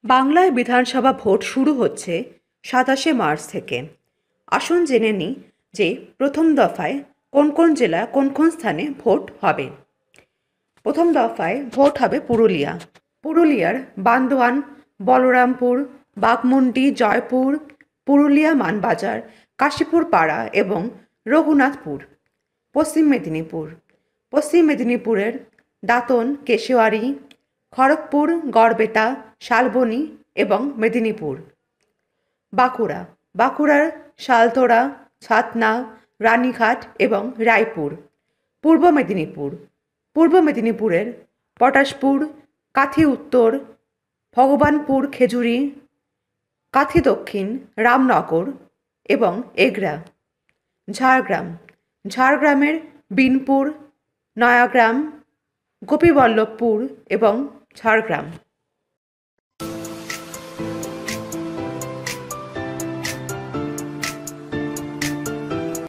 বাংলায় বিধানসভা ভোট শুরু হচ্ছে ২৭ মার্চ থেকে। আসুন জেনে নিই যে প্রথম দফায় কোন কোন জেলা কোন কোন স্থানে ভোট হবে। প্রথম দফায় ভোট হবে পুরুলিয়ার বান্দোয়ান, বলরামপুর, বাঘমুন্ডি, জয়পুর, পুরুলিয়া মানবাজার, কাশীপুর পাড়া এবং রঘুনাথপুর। পশ্চিম মেদিনীপুরের দাঁতন, কেশিয়ারি, খড়গপুর, গড়বেতা, শালবনী এবং মেদিনীপুর। বাঁকুড়ার শালতোড়া, ছাতনা, রানীঘাট এবং রায়পুর। পূর্ব মেদিনীপুরের পটাশপুর, কাথি উত্তর, ভগবানপুর, খেজুরি, কাথি দক্ষিণ, রামনগর এবং এগরা। ঝাড়গ্রামের বিনপুর, নয়াগ্রাম, গোপীবল্লভপুর এবং ঝাড়গ্রাম।